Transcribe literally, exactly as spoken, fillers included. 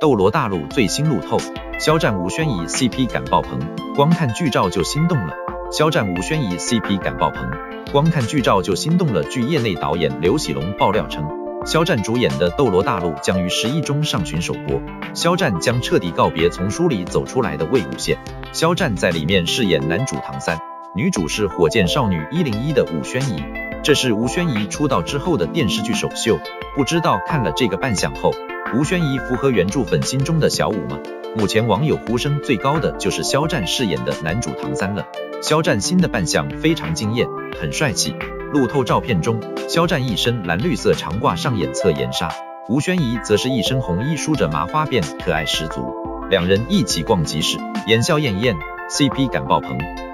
斗罗大陆最新路透，肖战吴宣仪 C P 感爆棚，光看剧照就心动了。肖战吴宣仪 C P 感爆棚，光看剧照就心动了。据业内导演刘喜龙爆料称，肖战主演的《斗罗大陆》将于十一中上旬首播，肖战将彻底告别从书里走出来的魏无羡。肖战在里面饰演男主唐三，女主是火箭少女一零一的吴宣仪。这是吴宣仪出道之后的电视剧首秀，不知道看了这个扮相后，吴宣仪符合原著粉心中的小五吗？目前网友呼声最高的就是肖战饰演的男主唐三了。肖战新的扮相非常惊艳，很帅气。路透照片中，肖战一身蓝绿色长褂上眼侧颜纱，吴宣仪则是一身红衣梳着麻花辫，可爱十足。两人一起逛集市，言笑晏晏 ，C P 感爆棚。